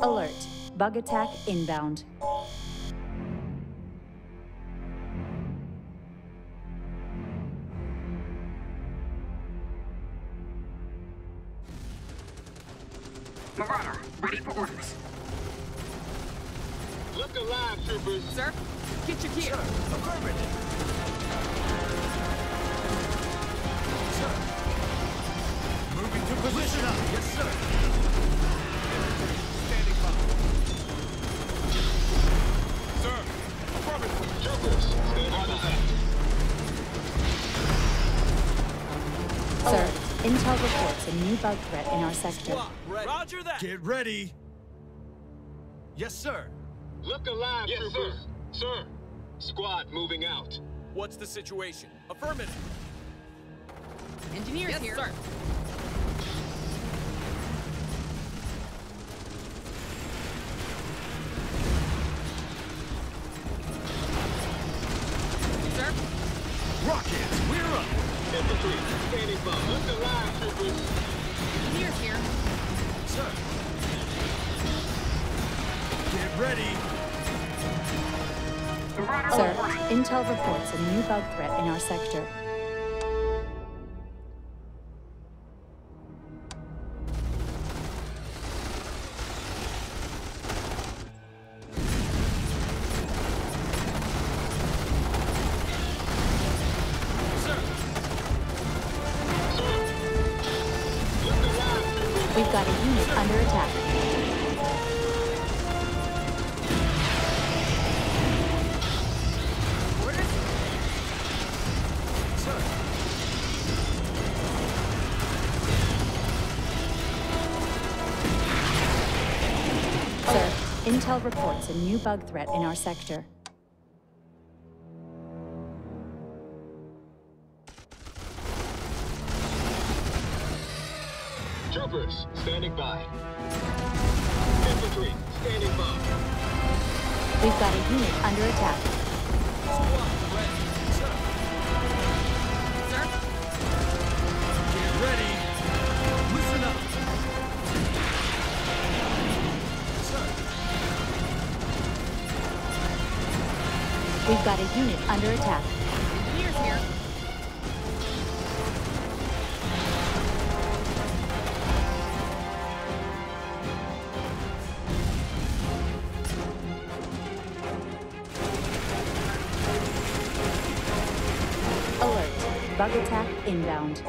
Alert. Bug attack inbound. Marauder, ready for orders. Look alive, troopers. Sir, get your gear. Sir, affirmative. Sir. Moving to position up. Yes, sir. Standing by. Sir, affirmative. Troopers, standing by. Sir, intel reports a new bug threat in our sector. Roger that. Get ready. Yes, sir. Look alive, Yes, troopers. Sir. Squad moving out. What's the situation? Affirmative. Engineers Yes, here. sir. Sir, Rockets, we're up. Infantry, standing by. Look alive, troopers. engineers here. Sir. Get ready. Sir, intel reports a new bug threat in our sector. We've got a unit under attack. Orders? Sir. Sir, intel reports a new bug threat in our sector. Troopers, standing by. Infantry, standing by. We've got a unit under attack. Squad ready. Sir. Sir, Get ready. Listen up. Sir. We've got a unit under attack. engineers here. Alert. Bug attack inbound.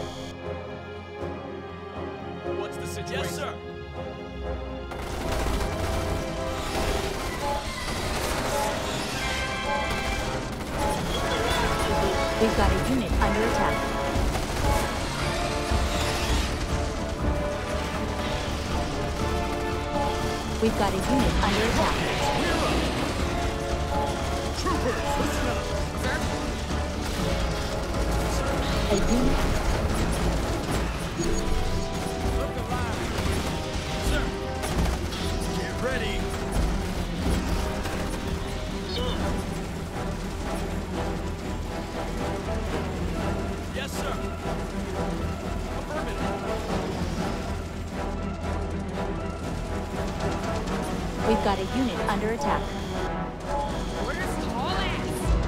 What's the situation? Yes, sir. We've got a unit under attack. We've got a unit under attack. We're up. Troopers, listen up. Sir, A unit. Look alive. Sir. Get ready. Sir. Yes, sir. Affirmative. We've got a unit under attack. orders, all ass.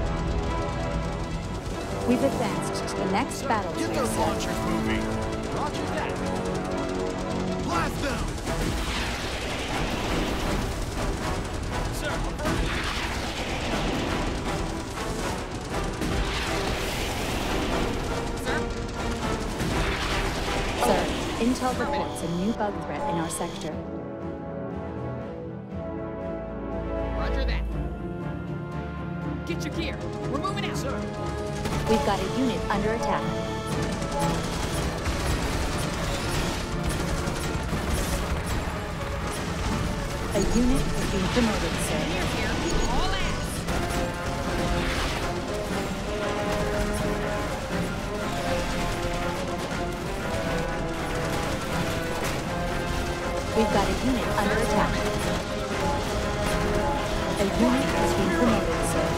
We've advanced to the next battle Get tier, those sir. launchers moving. Roger that. Blast them. Sir, affirmative. Sir, Sir, intel reports a new bug threat in our sector. roger that. Get your gear. We're moving out. Sir. We've got a unit under attack. A unit is being promoted, sir. Engineers here. All ass. We've got a unit under attack. A unit is being promoted, sir.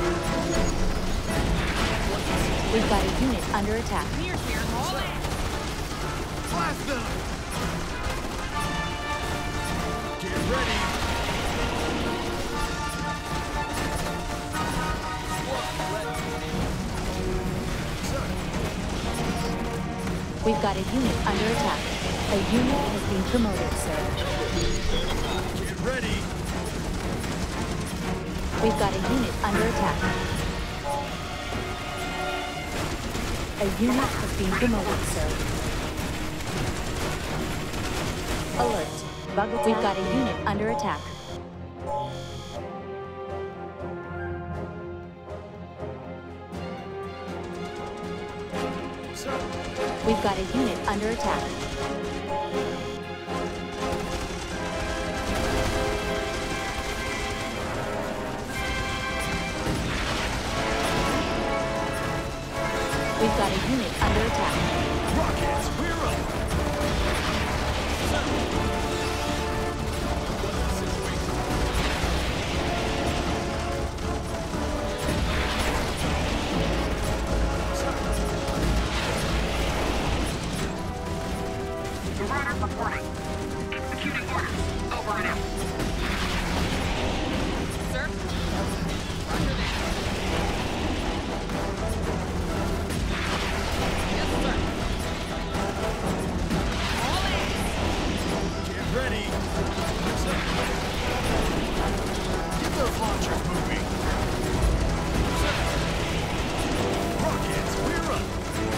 We've got a unit under attack. Engineers here. All ass. Blast them. Get ready. We've got a unit under attack. A unit has been promoted, sir. Get ready. We've got a unit under attack. A unit has been promoted, sir. Alert. Bug attack. We've got a unit under attack. Sir. We've got a unit under attack. We've got a unit under attack. Rockets, we're up. Marauder reporting. Executing orders. Over and out. Sir? Roger that. Yes, sir. All in. Get ready. Sir. Get those launchers moving. Sir. Rockets, we're up.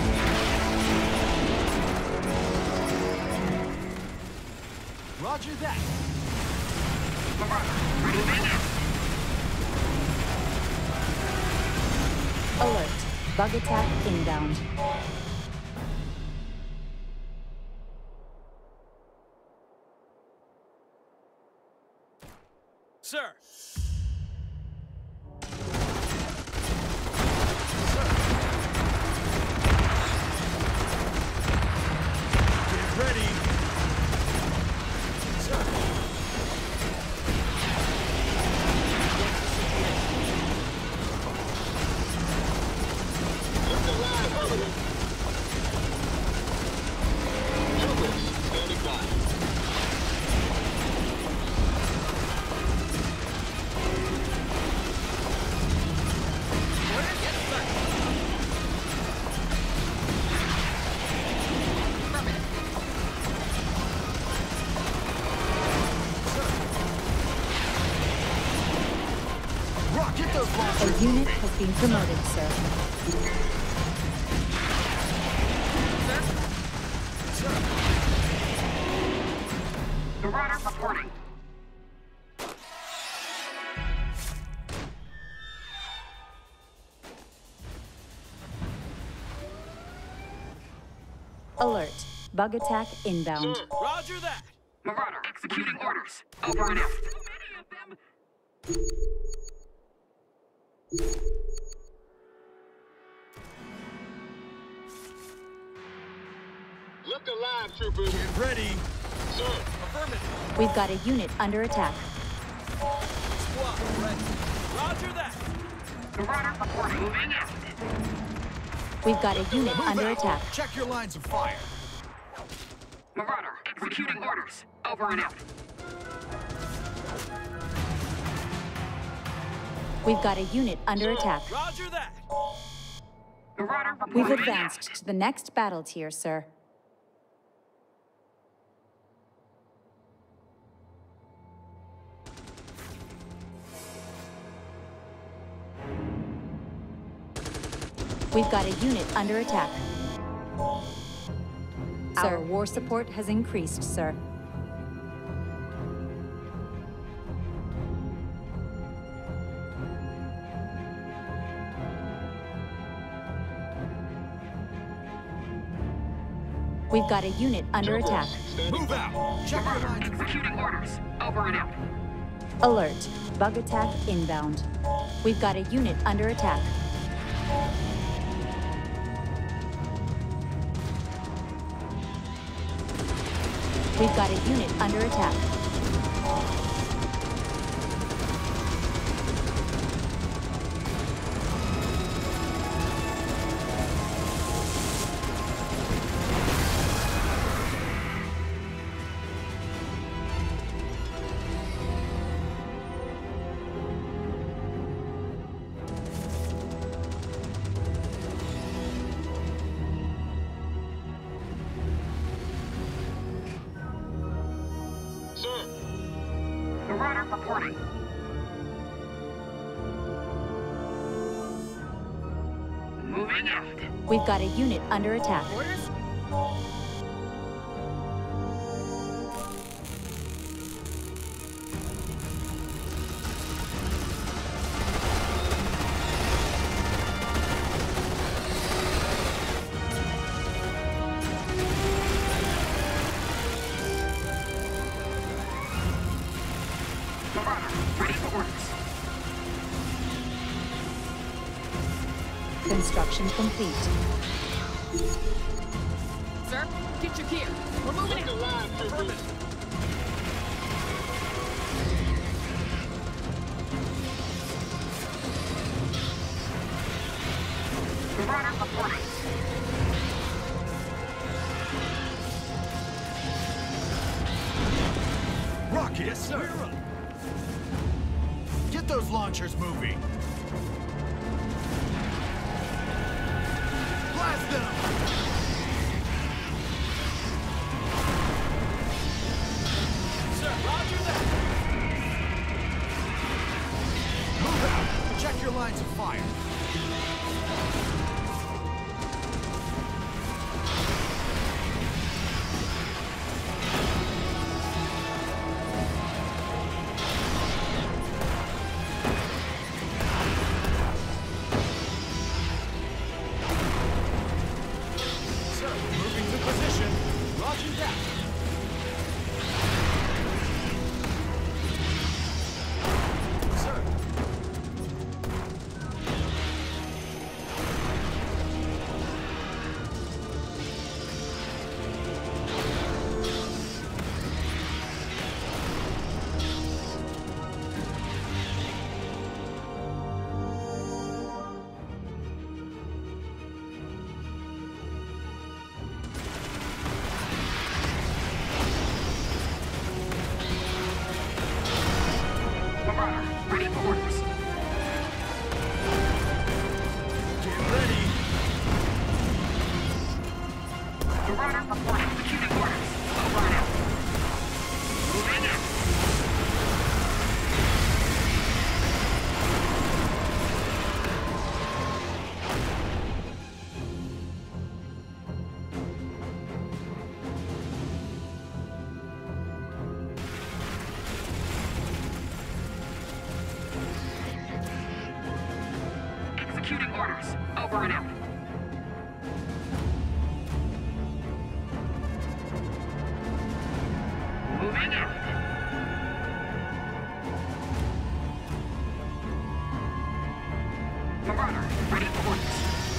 Roger that. Alert. Bug attack inbound. Sir. Get ready. Sir. Look alive, hurry. Troopers, standing by. Yes, sir. Affirmative. Rock, get those A launchers unit moving. has been promoted, sir. Sir? Sir. Marauder reporting. Alert. Bug attack inbound. Sir, Roger that. Marauder executing orders. Over and out. look alive, troopers. Get ready. Sir, Affirmative. We've got a unit under attack. Squad ready. Roger that. Marauder reporting. Moving out. We've got a unit Move under out. attack. Check your lines of fire. Marauder executing orders. Over and out. We've got a unit under attack. Roger that. Marauder We've reporting. advanced to the next battle tier, sir. We've got a unit under attack. Our war support has increased, sir. We've got a unit under attack. standing Move by. out. Check your lines of fire. Executing orders. Over and out. Alert. Bug attack inbound. We've got a unit under attack. We've got a unit under attack. reporting. Moving out. We've got a unit under attack. Orders? Ready for orders. Construction complete. Sir, get your gear. We're moving Take the out. line, troopers. Marauder reporting. Rocket, yes, sir. Get those launchers moving. Blast them! Sir, roger that. Move out. Check your lines of fire. Ready for orders. Get ready. Marauder reporting. Executing orders. Over and out. Moving out. Executing orders. Over and out. Moving out. Marauder, ready for orders.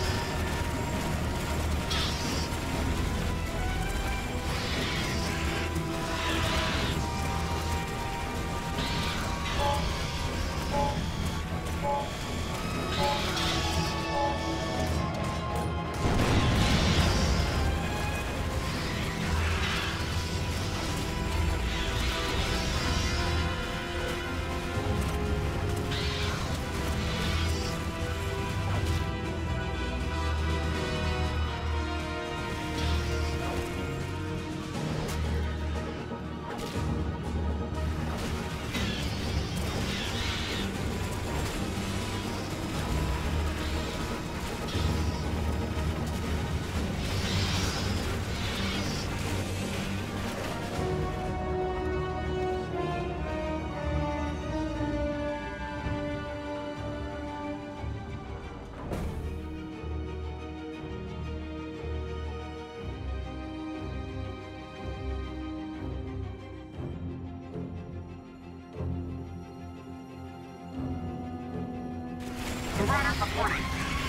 Marauder reporting.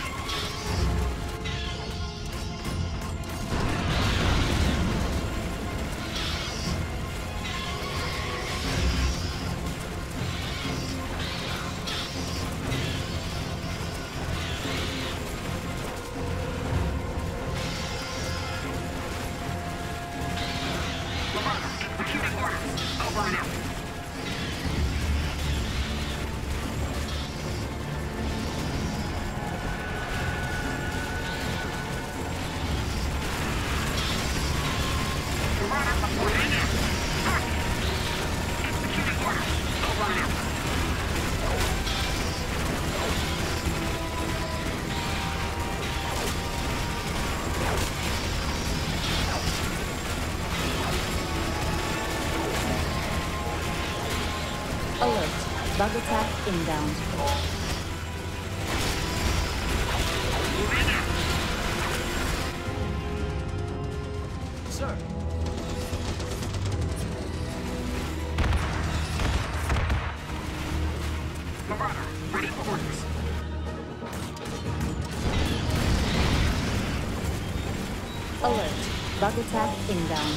Marauder, executing orders. Over and out. Marauder reporting. executing orders. Over and out. Alert. Bug attack inbound. Moving out. Sir. Marauder, ready for orders. Alert. Bug attack inbound.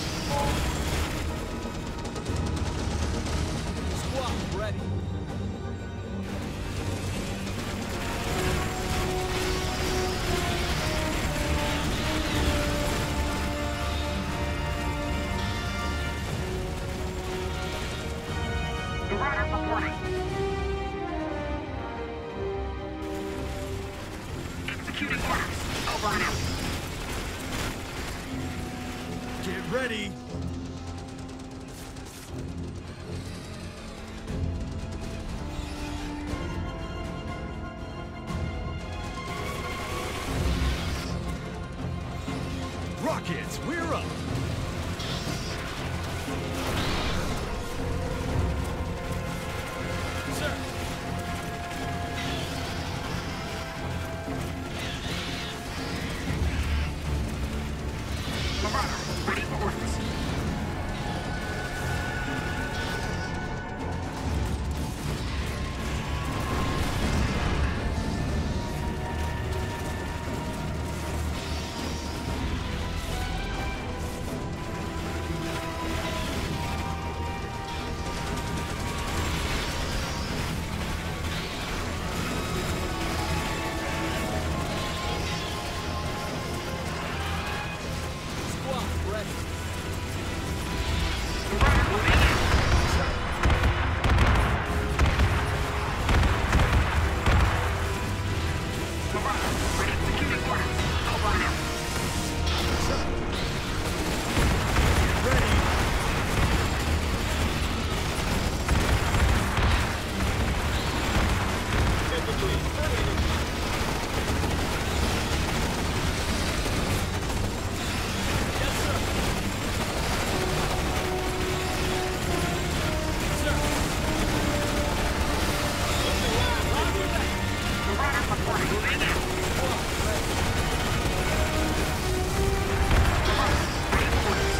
Squad ready. Marauder reporting. Executing orders. Over and out. Get ready. Rockets, we're up. Sir. Marauder, ready for orders. Squad ready. Marauder moving out. Marauder, ready executing orders. Over and out. Ready. Infantry, ready. Yes, sir. Sir. Roger that. Marauder reporting. Moving out. Squad ready. Marauder, ready for orders.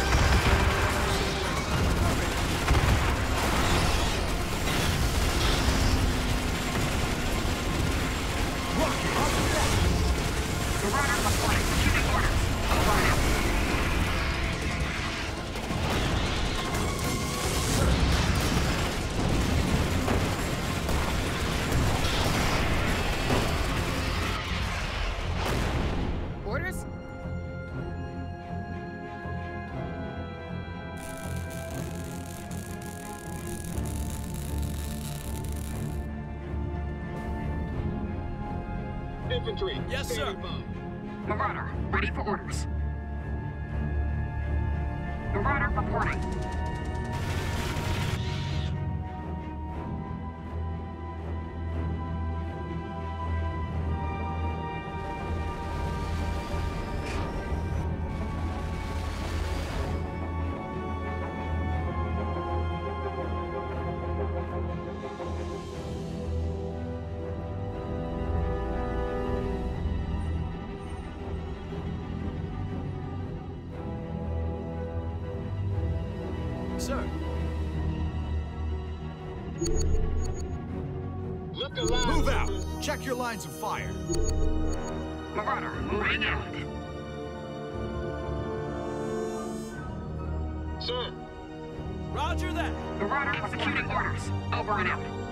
Rocket. Marauder reporting. Executing orders. Over and out. Orders? Infantry, Yes, sir. standing by. Marauder, ready for orders. Marauder reporting. Sir. Look alive. Move out. troopers. Check your lines of fire. Marauder, moving out. Sir, Roger that. Marauder executing orders. Over and out.